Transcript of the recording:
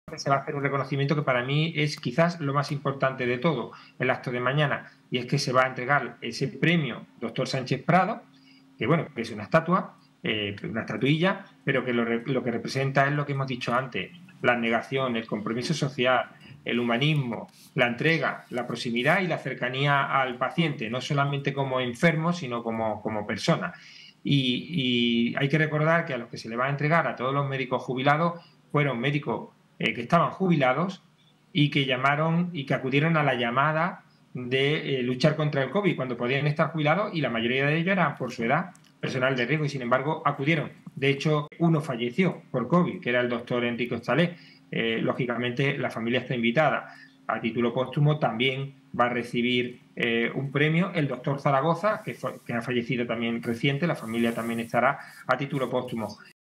se va a hacer un reconocimiento que para mí es quizás lo más importante de todo el acto de mañana, y es que se va a entregar ese premio Doctor Sánchez Prado, que bueno, que es una estatua, una estatuilla, pero que lo que representa es lo que hemos dicho antes: la negación, el compromiso social, el humanismo, la entrega, la proximidad y la cercanía al paciente, no solamente como enfermo, sino como persona. Y hay que recordar que a los que se le va a entregar, a todos los médicos jubilados, fueron médicos que estaban jubilados y que llamaron y que acudieron a la llamada de luchar contra el COVID cuando podían estar jubilados, y la mayoría de ellos eran por su edad personal de riesgo y sin embargo acudieron. De hecho, uno falleció por COVID, que era el doctor Enrique Hostalé. Lógicamente, la familia está invitada. A título póstumo también va a recibir un premio el doctor Zaragoza, que ha fallecido también reciente. La familia también estará a título póstumo.